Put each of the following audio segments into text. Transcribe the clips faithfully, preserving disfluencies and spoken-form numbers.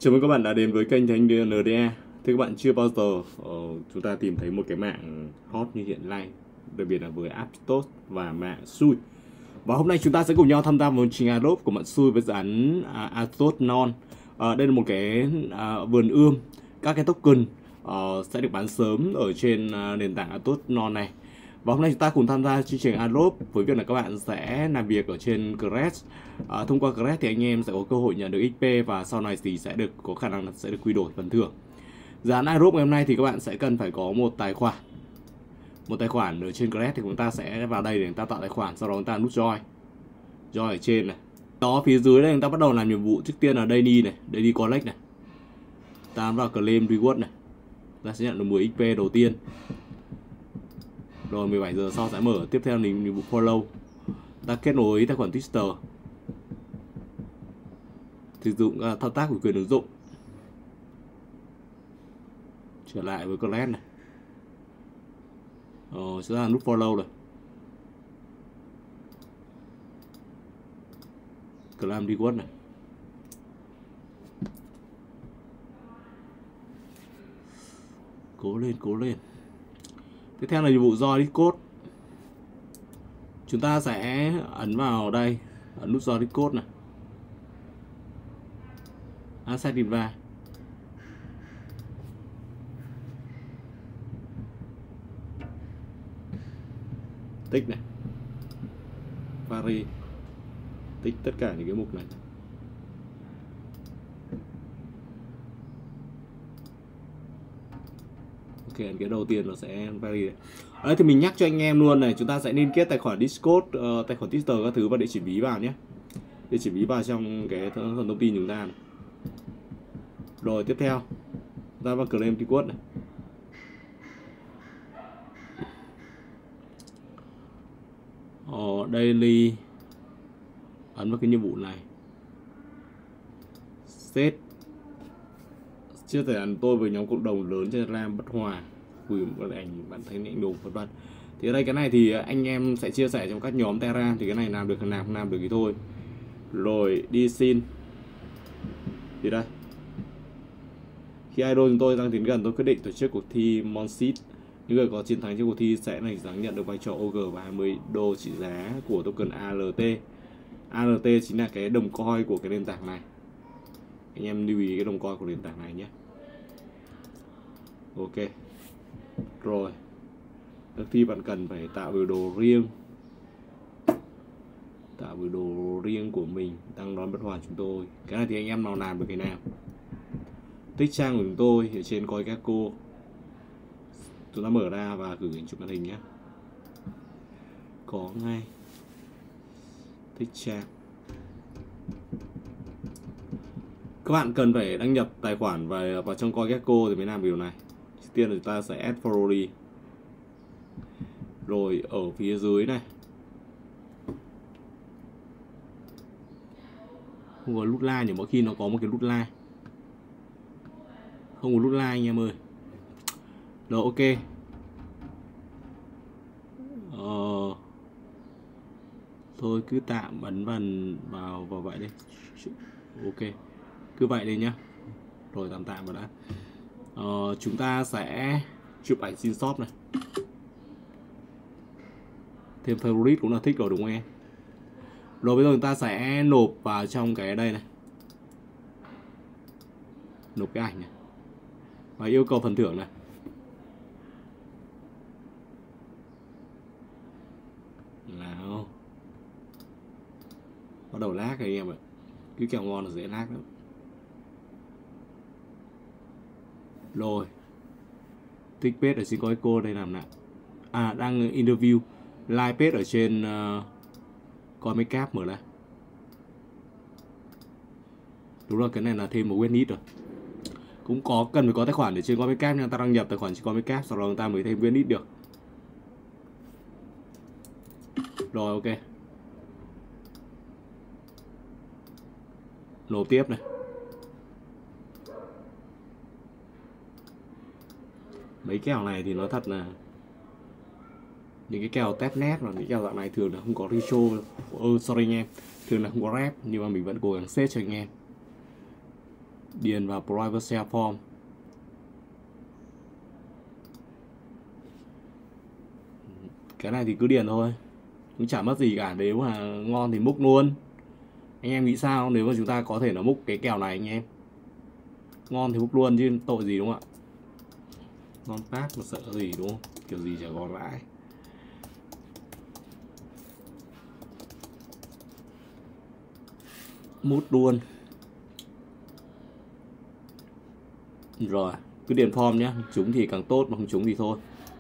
Chào mừng các bạn đã đến với kênh Thanh en đê a. Thì các bạn chưa bao giờ uh, chúng ta tìm thấy một cái mạng hot như hiện nay, đặc biệt là với Aptos và mạng xui. Và hôm nay chúng ta sẽ cùng nhau tham gia một trình Adobe của mạng xui với dự án uh, Aptos Non. Uh, đây là một cái uh, vườn ươm các cái token uh, sẽ được bán sớm ở trên uh, nền tảng Aptos Non này. Và hôm nay chúng ta cùng tham gia chương trình Adobe với việc là các bạn sẽ làm việc ở trên Crash. À, thông qua Crash thì anh em sẽ có cơ hội nhận được ích pê và sau này thì sẽ được có khả năng sẽ được quy đổi phần thưởng. Dự án Adobe ngày hôm nay thì các bạn sẽ cần phải có một tài khoản. Một tài khoản ở trên Crash thì chúng ta sẽ vào đây để chúng ta tạo tài khoản, sau đó chúng ta nút Join. Join ở trên này. Đó, phía dưới đây chúng ta bắt đầu làm nhiệm vụ. Trước tiên là Daily này, Daily Collect này. Ta vào Claim Reward này. Ta sẽ nhận được mười ích pê đầu tiên. Rồi mười bảy giờ sau sẽ mở tiếp theo là nhiệm vụ Follow. Ta kết nối tài khoản Twitter, sử dụng uh, thao tác của quyền ứng dụng. Trở lại với Crash này. Ờ, sẽ là nút Follow rồi. Claim Reward này. Cố lên, cố lên. Tiếp theo là nhiệm vụ Join Discord. Chúng ta sẽ ấn vào đây, ấn nút Join Discord này. Asset Invite. Tích này. Vary. Tích tất cả những cái mục này. Ok, cái đầu tiên nó sẽ vary này. Đấy thì mình nhắc cho anh em luôn này, chúng ta sẽ liên kết tài khoản Discord, uh, tài khoản Twitter các thứ và địa chỉ ví vào nhé. Địa chỉ ví vào trong cái phần thông tin chúng ta này. Rồi tiếp theo ra vào Claim Reward này. Ờ, Daily. Ấn vào cái nhiệm vụ này. Set. Chia sẻ tôi với nhóm cộng đồng lớn trên Telegram bất hòa, gửi một ảnh bạn thấy ảnh đồ vân vân. Thì ở đây cái này thì anh em sẽ chia sẻ trong các nhóm Telegram, thì cái này làm được thì làm, không làm được thì thôi. Rồi đi xin. Thì đây. Khi idol chúng tôi đang tiến gần, tôi quyết định tổ chức cuộc thi Monseed. Những người có chiến thắng trong cuộc thi sẽ này dáng nhận được vai trò o giê và hai mươi đô trị giá của token a lờ tê. a lờ tê chính là cái đồng coin của cái nền tảng này. Anh em lưu ý cái đồng coin của nền tảng này nhé. Ok. Rồi. Trước khi bạn cần phải tạo biểu đồ riêng. Tạo biểu đồ riêng của mình, đăng đón bất hòa chúng tôi. Cái này thì anh em nào làm được cái nào. Tích trang của chúng tôi ở trên CoinGecko. Chúng ta mở ra và gửi hình chụp màn hình nhé. Có ngay. Tích trang. Các bạn cần phải đăng nhập tài khoản vào, vào trong CoinGecko thì mới làm điều này. Trước tiên là chúng ta sẽ add follow đi. Rồi ở phía dưới này. Không có nút like, nhưng mỗi khi nó có một cái nút like. Không có nút like anh em ơi. Rồi ok. Ờ, thôi cứ tạm ấn vào vào vào vậy đi. Ok. Cứ vậy đi nhá. Rồi tạm tạm vào đã. Ờ, chúng ta sẽ chụp ảnh xin shop này. Thêm favorite cũng là thích rồi đúng không em? Rồi bây giờ chúng ta sẽ nộp vào trong cái đây này. Nộp cái ảnh này. Và yêu cầu phần thưởng này. Nào. Bắt đầu lag rồi anh em ạ. Cứ kẹo ngon là dễ lag lắm. Rồi. Tích page ở trên CoinGecko đây làm nào. À, đang interview. Live page ở trên uh, CoinMarketCap mở ra. Đúng rồi, cái này là thêm một Webnit rồi. Cũng có cần phải có tài khoản để trên CoinMarketCap, nhưng ta đăng nhập tài khoản trên CoinMarketCap, sau đó người ta mới thêm Webnit được. Rồi ok. Nộp tiếp này. Mấy kèo này thì nói thật là những cái kèo test net và những kèo dạng này thường là không có ratio. Oh, sorry anh em, thường là không có rep, nhưng mà mình vẫn cố gắng set cho anh em. điền vào private share form. Cái này thì cứ điền thôi, cũng chả mất gì cả. Nếu mà ngon thì múc luôn. Anh em nghĩ sao nếu mà chúng ta có thể nó múc cái kèo này anh em? Ngon thì múc luôn chứ tội gì, đúng không ạ? Ngon phát mà sợ gì, đúng không? Kiểu gì chả còn lại. Mút luôn. Rồi, cứ điền form nhé. Trúng thì càng tốt, mà không trúng thì thôi.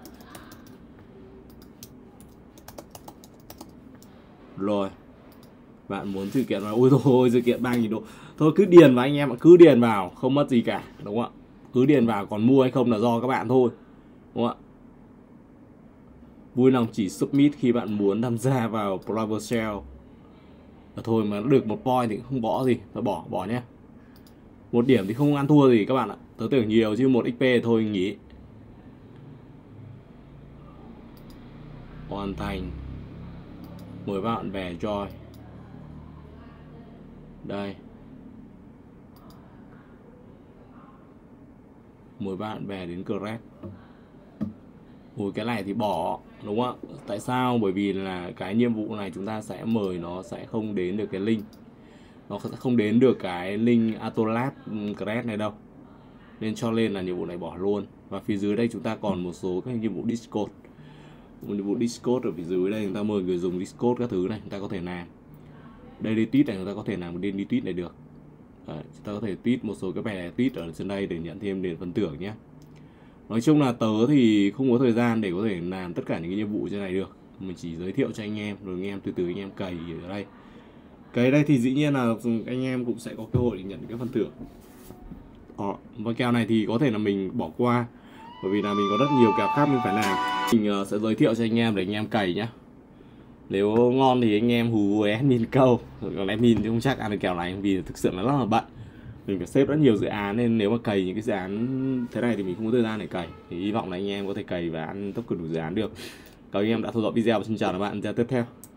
Rồi, bạn muốn sự kiện vào, ôi thôi sự kiện ba nghìn đô. Thôi cứ điền vào anh em ạ, cứ điền vào, không mất gì cả, đúng không ạ? Cứ điền vào, còn mua hay không là do các bạn thôi, đúng không ạ? Vui lòng chỉ submit khi bạn muốn tham gia vào private share. Và thôi mà được một point thì không bỏ gì, phải bỏ, bỏ nhé. Một điểm thì không ăn thua gì các bạn ạ. Tớ tưởng nhiều chứ một ích pê thôi nghỉ. Hoàn thành. Mời bạn về join. Đây. Mời bạn về đến Crack. Ui cái này thì bỏ, đúng không ạ? Tại sao? Bởi vì là cái nhiệm vụ này chúng ta sẽ mời nó sẽ không đến được cái link. Nó sẽ không đến được cái link Atolab Crack này đâu. Nên cho nên là nhiệm vụ này bỏ luôn. Và phía dưới đây chúng ta còn một số các nhiệm vụ Discord. Một nhiệm vụ Discord ở phía dưới đây, chúng ta mời người dùng Discord các thứ này, chúng ta có thể làm. Daily tweet này chúng ta có thể làm daily tweet này được. Đấy, chúng ta có thể tweet một số cái bài tweet ở trên đây để nhận thêm đến phần thưởng nhé. Nói chung là tớ thì không có thời gian để có thể làm tất cả những cái nhiệm vụ trên này được. Mình chỉ giới thiệu cho anh em, rồi anh em từ từ anh em cày ở đây. Cái đây thì dĩ nhiên là anh em cũng sẽ có cơ hội để nhận cái phần thưởng. Đó. Và kèo này thì có thể là mình bỏ qua, bởi vì là mình có rất nhiều kèo khác mình phải làm. Mình sẽ giới thiệu cho anh em để anh em cày nhá. Nếu ngon thì anh em hú với admin câu, còn admin thì không chắc ăn được kèo này, vì thực sự là rất là bận. Mình phải xếp rất nhiều dự án, nên nếu mà cày những cái dự án thế này thì mình không có thời gian để cày. Thì hy vọng là anh em có thể cày và ăn tất cả đủ dự án được. Cảm ơn anh em đã theo dõi video và xin chào các bạn ra tiếp theo.